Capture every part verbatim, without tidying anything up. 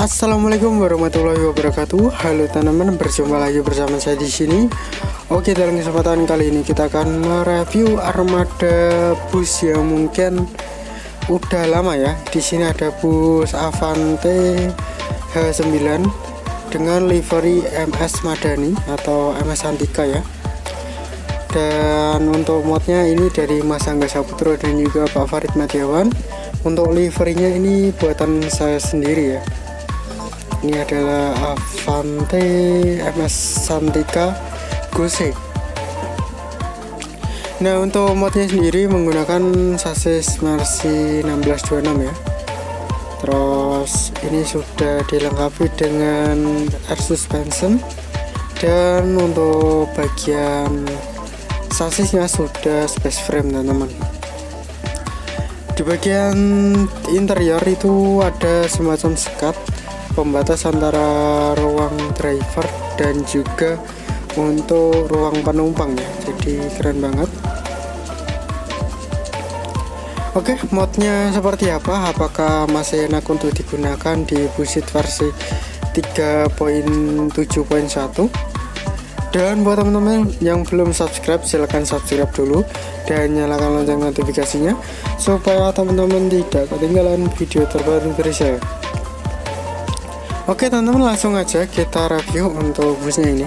Assalamualaikum warahmatullahi wabarakatuh. Halo teman-teman, berjumpa lagi bersama saya di sini. Oke, dalam kesempatan kali ini kita akan mereview armada bus yang mungkin udah lama ya. Di sini ada bus Avante H sembilan dengan livery M S Madani atau M S Antika ya. Dan untuk modnya ini dari Mas Angga Saputro dan juga Pak Farid Madiawan. Untuk liverynya ini buatan saya sendiri ya. Ini adalah Avante M S Antika Gose. Nah, untuk modnya sendiri menggunakan sasis Mercy enam belas dua puluh enam ya. Terus ini sudah dilengkapi dengan air suspension, dan untuk bagian sasisnya sudah space frame teman-teman. Di bagian interior itu ada semacam sekat pembatas antara ruang driver dan juga untuk ruang penumpang ya, jadi keren banget. Oke, modnya seperti apa? Apakah masih enak untuk digunakan di Busit versi tiga titik tujuh titik satu? Dan buat teman-teman yang belum subscribe, silahkan subscribe dulu dan nyalakan lonceng notifikasinya supaya teman-teman tidak ketinggalan video terbaru dari saya. Oke teman-teman, langsung aja kita review untuk busnya ini.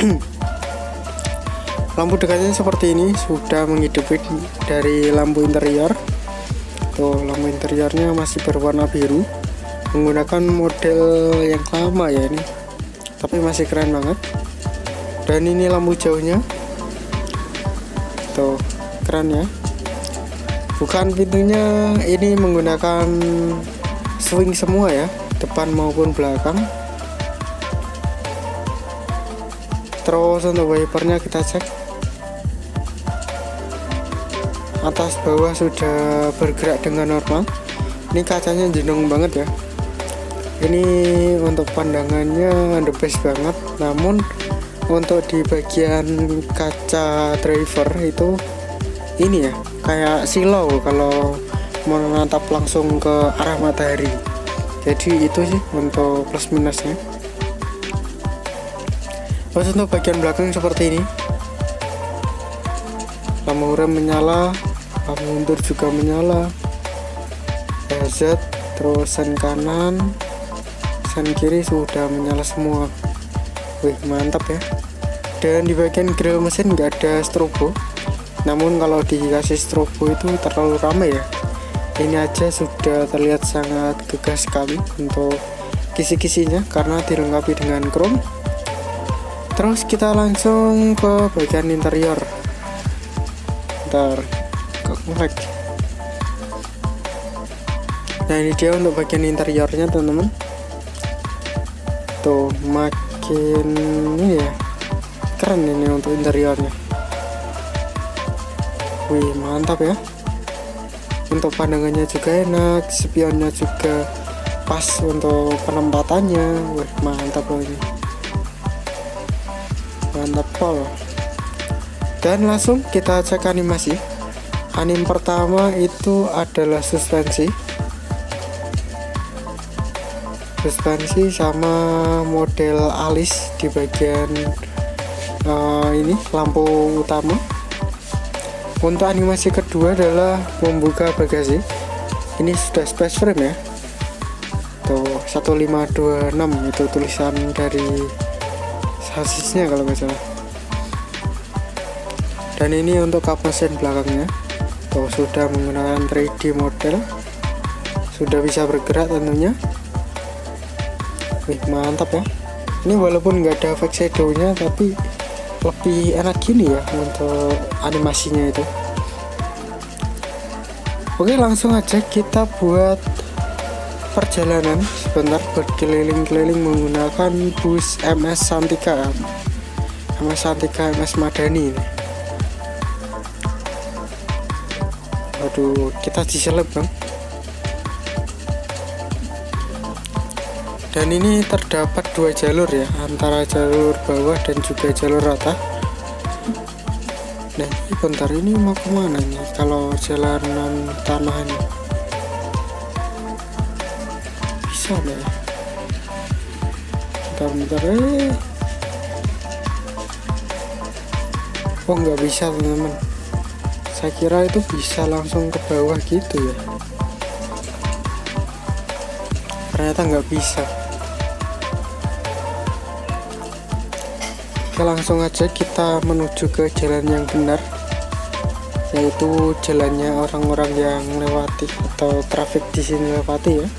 Lampu dekatnya seperti ini, sudah menghidupi dari lampu interior. Tuh, lampu interiornya masih berwarna biru, menggunakan model yang lama ya ini, tapi masih keren banget. Dan ini lampu jauhnya, tuh keren ya. Bukan pintunya ini menggunakan swing semua ya, depan maupun belakang. Terus untuk wipernya kita cek, atas bawah sudah bergerak dengan normal. Ini kacanya jenong banget ya. Ini untuk pandangannya the best banget. Namun untuk di bagian kaca driver itu ini ya, kayak silau kalau menatap langsung ke arah matahari. Jadi itu sih untuk plus minusnya. Terus untuk bagian belakang seperti ini, lampu rem menyala, lampu mundur juga menyala, hazard, terus sen kanan, sen kiri sudah menyala semua. Wih, mantap ya. Dan di bagian grill mesin nggak ada strobo, namun kalau dikasih strobo itu terlalu ramai ya. Ini aja sudah terlihat sangat gagah sekali untuk kisi-kisinya karena dilengkapi dengan chrome. Terus kita langsung ke bagian interior. Ntar kok nge-lag. Nah, ini dia untuk bagian interiornya teman-teman. Tuh, makin ini ya, keren ini untuk interiornya. Wih, mantap ya. Untuk pandangannya juga enak, spionnya juga pas untuk penempatannya. Wih, mantap loh ini, mantap pol. Dan langsung kita cek animasi. Anim pertama itu adalah suspensi suspensi sama model alis di bagian uh, ini lampu utama. Untuk animasi kedua adalah membuka bagasi. Ini sudah space frame ya. Tuh, satu lima dua enam itu tulisan dari sasisnya kalau nggak salah. Dan ini untuk kap mesin belakangnya. Tuh, sudah menggunakan tiga D model. Sudah bisa bergerak tentunya. Wih, mantap ya. Ini walaupun nggak ada fake shadow-nya, tapi lebih enak gini ya untuk animasinya itu. Oke, langsung aja kita buat perjalanan sebentar berkeliling-keliling menggunakan bus M S Antika M S Antika M S Madani ini. Aduh, kita diseleb bang. Dan ini terdapat dua jalur ya, antara jalur bawah dan juga jalur rata. Nah, ini bentar, ini mau kemana nih kalau jalanan tanah ini? Bisa nggak ya? bentar-bentar eh oh nggak bisa teman-teman, saya kira itu bisa langsung ke bawah gitu ya, ternyata nggak bisa. Oke, langsung aja kita menuju ke jalan yang benar, yaitu jalannya orang-orang yang lewati atau traffic di sini lewati ya.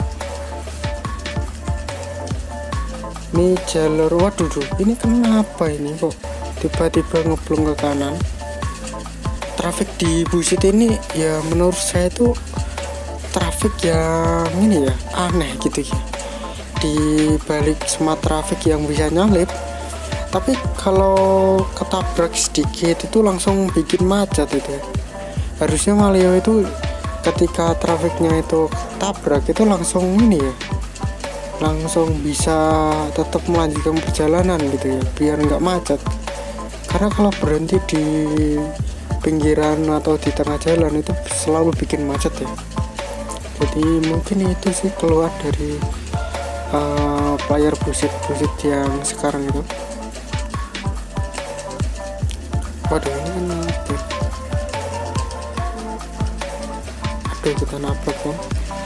Ini jalur, waduh, ini kenapa ini kok tiba-tiba ngeblong ke kanan. Traffic di Busit ini ya menurut saya itu traffic yang ini ya aneh gitu ya, di balik smart traffic yang bisa nyalip, tapi kalau ketabrak sedikit itu langsung bikin macet itu. Harusnya Malio itu ketika trafiknya itu ketabrak itu langsung ini ya, langsung bisa tetap melanjutkan perjalanan gitu ya, biar nggak macet. Karena kalau berhenti di pinggiran atau di tengah jalan itu selalu bikin macet ya. Jadi mungkin itu sih keluar dari uh, player Busit-Busit yang sekarang itu. Waduh, ini kenapa? Aduh, kita nabrak kan.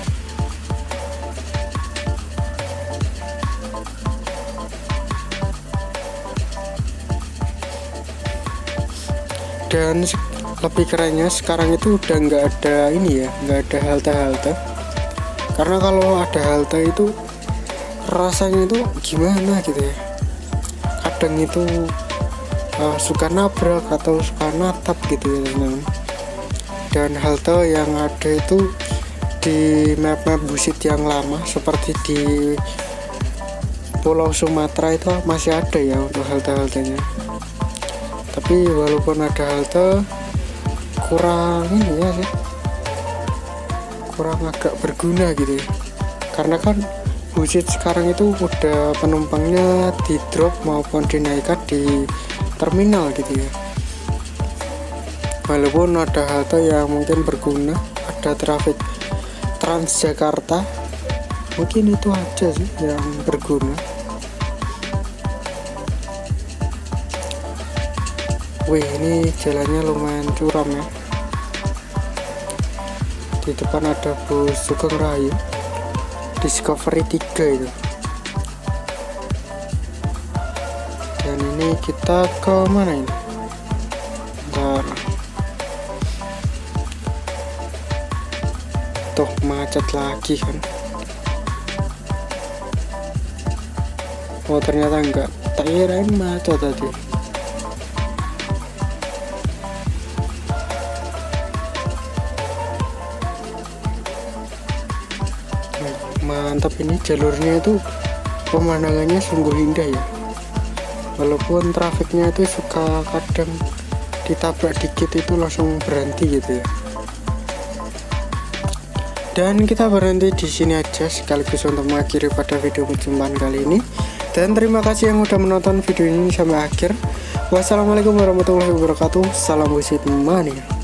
Dan lebih kerennya sekarang itu udah nggak ada ini ya, nggak ada halte-halte. Karena kalau ada halte itu rasanya itu gimana gitu ya, kadang itu uh, suka nabrak atau suka natap gitu ya teman-teman. Dan halte yang ada itu di map-map Busit yang lama seperti di Pulau Sumatera itu masih ada ya untuk halte-haltenya. Tapi walaupun ada halte, kurang ini ya sih, kurang agak berguna gitu ya. Karena kan Busit sekarang itu udah penumpangnya di drop maupun dinaikkan di terminal gitu ya. Walaupun ada halte yang mungkin berguna, ada trafik Transjakarta, mungkin itu aja sih yang berguna. Wih, ini jalannya lumayan curam ya. Di depan ada bus Sugeng Rahayu Discovery tiga itu. Dan ini kita ke mana ini? Bentar. Tuh macet lagi kan. Oh ternyata enggak, tak kirain macet tadi. Mantap, ini jalurnya itu pemandangannya sungguh indah ya, walaupun trafiknya itu suka kadang ditabrak dikit itu langsung berhenti gitu ya. Dan kita berhenti di sini aja sekaligus untuk mengakhiri pada video perjumpaan kali ini. Dan terima kasih yang udah menonton video ini sampai akhir. Wassalamualaikum warahmatullahi wabarakatuh. Salam Busit Mania.